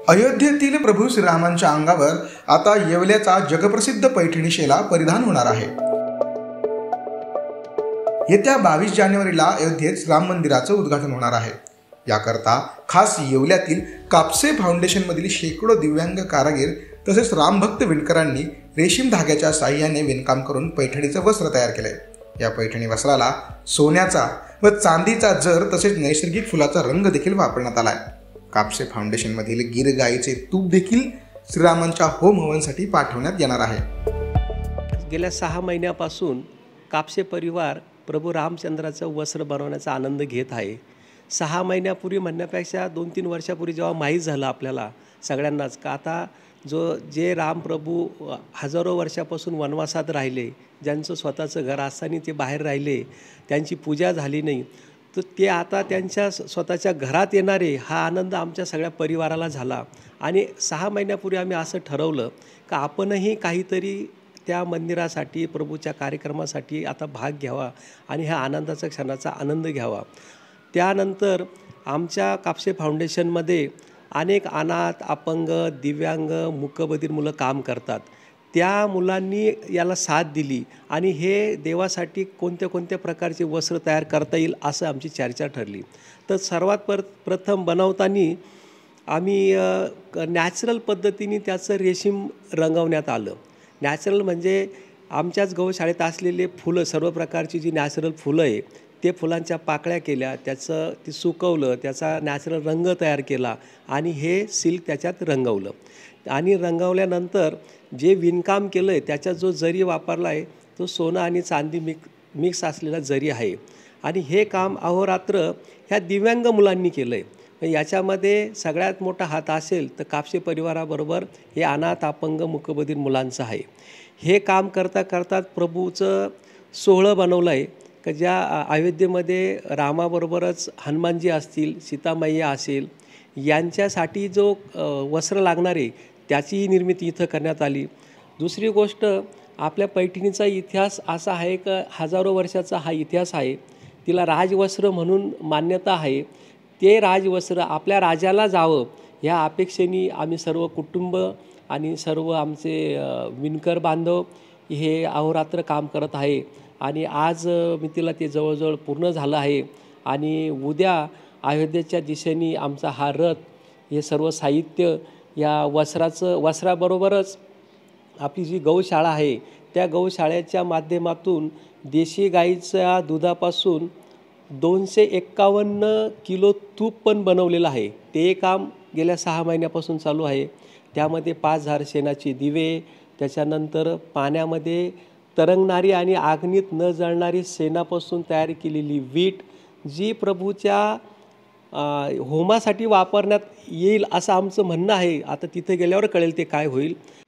अयोध्येतील प्रभू श्रीरामांच्या अंगावर आता येवल्याचा जगप्रसिद्ध पैठणी शेला परिधान होणार आहे। येत्या 22 जानेवारीला अयोध्येत राम मंदिराचं उद्घाटन होणार आहे। याकरता खास येवल्यातील कापसे फाउंडेशनमधील शेकडो दिव्यांग कारागीर तसेच रामभक्त विणकरांनी रेशीम धाग्याच्या साहाय्याने विणकाम करून पैठणीचं वस्त्र तयार केलंय। या पैठणी वस्त्राला सोन्याचा व चांदीचा जर तसेच नैसर्गिक फुलाचा रंग देखील वापरण्यात आलाय। कापसे फाउंडेशनमधील गिर गाईचे तूप देखील श्रीरामांच्या होम हवनसाठी पाठवण्यात येणार आहे। गेल्या 6 महिन्यापासून कापसे परिवार प्रभू रामचंद्राचं वस्त्र बनवण्याचा आनंद घेत आहे। 6 महिन्यापूर्वी म्हणण्यापेक्षा 2-3 वर्षापूर्वी जेव्हा माहीत झालं आपल्याला सगळ्यांनाच का आता जे रामप्रभू हजारो वर्षापासून वनवासात राहिले, ज्यांचं स्वतःचं घर असताना ते बाहेर राहिले, त्यांची पूजा झाली नाही, तर ते आता त्यांच्या स्वतःच्या घरात येणारे हा आनंद आमच्या सगळ्या परिवाराला झाला। आणि 6 महिन्यापूर्वी आम्ही असं ठरवलं का आपणही काहीतरी त्या मंदिरासाठी प्रभूच्या कार्यक्रमासाठी आता भाग घ्यावा आणि ह्या आनंदाच्या क्षणाचा आनंद घ्यावा। त्यानंतर आमच्या कापसे फाउंडेशनमध्ये अनेक अनाथ, अपंग, दिव्यांग, मूकबधिर मुलं काम करतात। त्या मुलांनी याला साथ दिली आणि हे देवासाठी कोणत्या प्रकारचे वस्त्र तयार करता येईल असं आमची चर्चा ठरली। तर सर्वात प्रथम बनवताना आम्ही नॅचरल पद्धतीने त्याचं रेशीम रंगवण्यात आलं। नॅचरल म्हणजे आमच्याच गौशाळेत असलेले फुलं, सर्व प्रकारची जी नॅचरल फुलं आहे ते फुलांच्या पाकळ्या केल्या, ते सुकवलं, त्याचा नॅचरल रंग तयार केला आणि हे सिल्क त्याच्यात रंगवलं। आणि रंगवल्यानंतर जे विणकाम केलं आहे त्याच्यात जो जरी वापरला आहे तो सोनं आणि चांदी मिक्स असलेला जरी आहे। आणि हे काम अहोरात्र ह्या दिव्यांग मुलांनी केलं आहे। याच्यामध्ये सगळ्यात मोठा हात असेल तर कापसे परिवाराबरोबर हे अनाथ, अपंग, मूकबधिर मुलांचं आहे। हे काम करता प्रभूचं सोहळं बनवलं आहे की ज्या अयोध्येमध्ये रामाबरोबरच हनुमानजी असतील, सीतामैया असेल, यांच्यासाठी जो वस्त्र लागणार आहे त्याचीही निर्मिती इथं करण्यात आली। दुसरी गोष्ट, आपल्या पैठणीचा इतिहास असा आहे की हजारो वर्षाचा हा इतिहास आहे। तिला राजवस्त्र म्हणून मान्यता आहे। ते राजवस्त्र आपल्या राजाला जावं ह्या अपेक्षेने आम्ही सर्व कुटुंब आणि सर्व आमचे विणकर बांधव हे अहोरात्र काम करत आहे। आणि आज मी तिला ते जवळजवळ पूर्ण झालं आहे। आणि उद्या अयोध्येच्या दिशेने आमचा हा रथ, हे सर्व साहित्य या वस्त्राबरोबरच आपली जी गौशाळा आहे त्या गौशाळेच्या माध्यमातून देशी गाईच्या दुधापासून 251 किलो तूप पण बनवलेलं आहे। ते काम गेल्या 6 महिन्यापासून चालू आहे। त्यामध्ये 5000 शेणाचे दिवे, त्याच्यानंतर पाण्यामध्ये तरंगणारी आणि आग्नीत न जळणारी शेणापासून तयार केलेली वीट, जी प्रभूच्या होमासाठी वापरण्यात येईल असं आमचं म्हणणं आहे। आता तिथे गेल्यावर कळेल ते काय होईल।